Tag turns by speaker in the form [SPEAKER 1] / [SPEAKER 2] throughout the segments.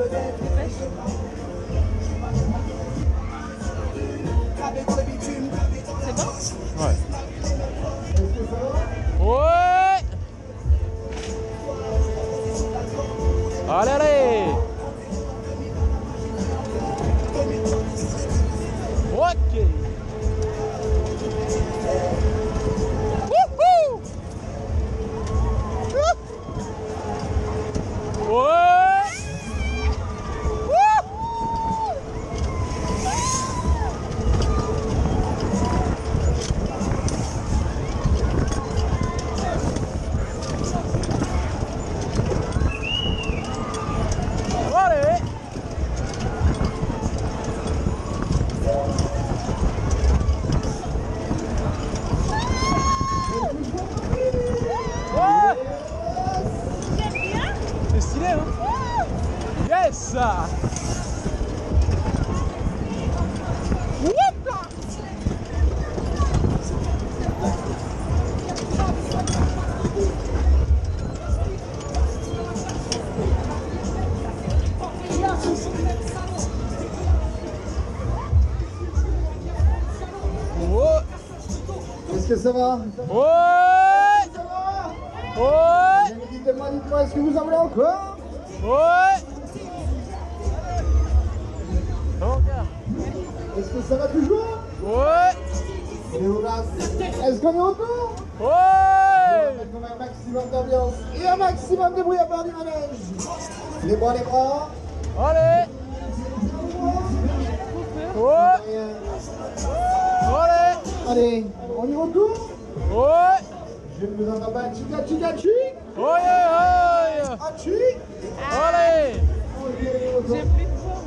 [SPEAKER 1] C'est bon?
[SPEAKER 2] Ouais. Ouais. Allez, allez. Ok. Wouhou. Ouais. Allez. C'est stylé, hein? Yes! Whoop là! Oh.
[SPEAKER 3] Est-ce que ça va?
[SPEAKER 2] Ouais!
[SPEAKER 3] Ça va?
[SPEAKER 2] Ouais!
[SPEAKER 3] Dites-moi, est-ce que vous en voulez encore?
[SPEAKER 2] Ouais! Regarde!
[SPEAKER 3] Est-ce que ça va toujours?
[SPEAKER 2] Ouais!
[SPEAKER 3] Est-ce qu'on est autour?
[SPEAKER 2] Ouais!
[SPEAKER 3] On a un maximum d'ambiance et un maximum de bruit à part du manège. Les bras, les bras.
[SPEAKER 2] Allez! Ouais! Allez!
[SPEAKER 3] Allez, on y retourne?
[SPEAKER 2] Ouais!
[SPEAKER 3] Je ne vous entends pas. Chica, chica, chic.
[SPEAKER 2] Oye, oye!
[SPEAKER 3] Ah, chic.
[SPEAKER 2] Allez!
[SPEAKER 1] J'ai plus de poids.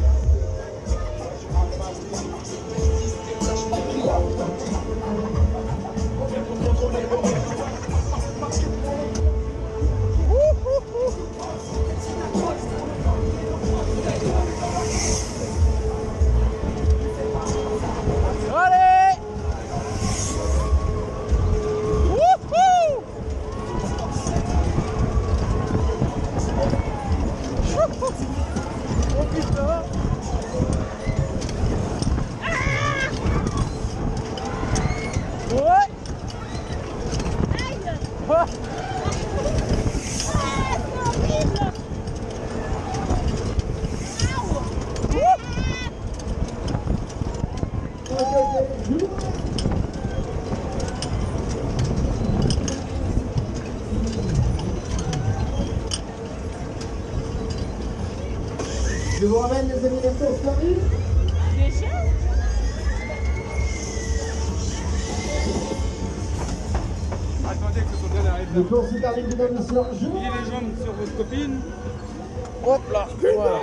[SPEAKER 2] Allez! Wouhou! Oh putain! Ouais! Ah.
[SPEAKER 3] Je vous ramène les amis les courses Paris.
[SPEAKER 1] Déjà?
[SPEAKER 4] Attendez que son train arrive.
[SPEAKER 3] Le cours se termine du même sur le jour.
[SPEAKER 4] Pliez les jambes sur votre copine.
[SPEAKER 2] Hop là! Voilà!